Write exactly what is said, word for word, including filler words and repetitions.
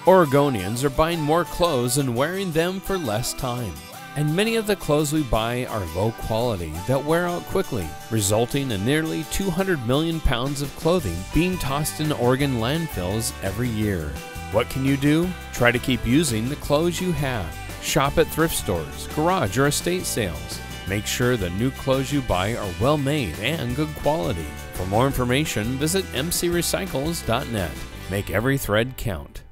Oregonians are buying more clothes and wearing them for less time. And many of the clothes we buy are low quality that wear out quickly, resulting in nearly two hundred million pounds of clothing being tossed in Oregon landfills every year. What can you do? Try to keep using the clothes you have. Shop at thrift stores, garage or estate sales. Make sure the new clothes you buy are well made and good quality. For more information, visit m c recycles dot net. Make every thread count.